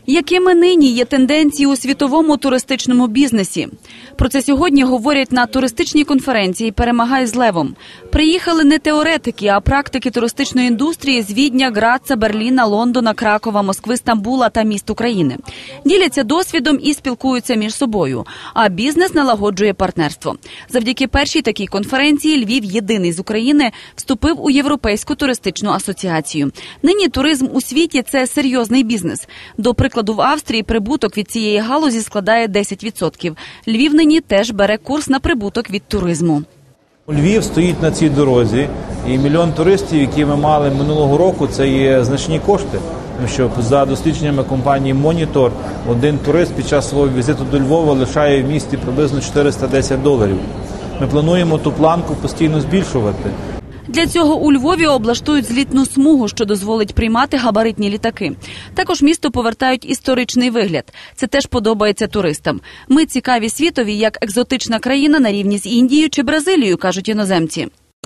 Якими нині є тенденції у світовому туристичному бізнесі? Про це сьогодні говорять на туристичній конференції «Перемагай з левом». Приїхали не теоретики, а практики туристичної індустрії з Відня, Граца, Берліна, Лондона, Кракова, Москви, Стамбула та міст України. Діляться досвідом і спілкуються між собою, а бізнес налагоджує партнерство. Завдяки першій такій конференції Львів, єдиний з України, вступив у Європейську туристичну асоціацію. Нині туризм у світі – це серйозний бізнес. До прикладу, в Австрії прибуток від цієї галузі складає 10%. Львів нині теж бере курс на прибуток від туризму. Львів стоїть на цій дорозі, і 1 мільйон туристів, які ми мали минулого року, це є значні кошти. Тому що за дослідженнями компанії «Монітор», один турист під час свого візиту до Львова лишає в місті приблизно $410. Ми плануємо ту планку постійно збільшувати. Для цього у Львові облаштують злітну смугу, що дозволить приймати габаритні літаки. Також місту повертають історичний вигляд. Це теж подобається туристам. Ми цікаві світові, як екзотична країна на рівні з Індією чи Бразилією, кажуть іноземці.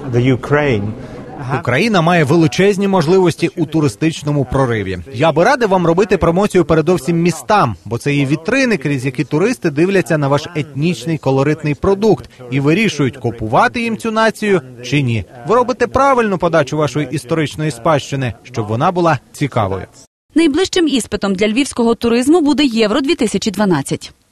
Україна має величезні можливості у туристичному прориві. Я би радив вам робити промоцію передовсім містам, бо це є вітрини, крізь які туристи дивляться на ваш етнічний колоритний продукт і вирішують, купувати їм цю націю чи ні. Ви робите правильну подачу вашої історичної спадщини, щоб вона була цікавою. Найближчим іспитом для львівського туризму буде Євро-2012.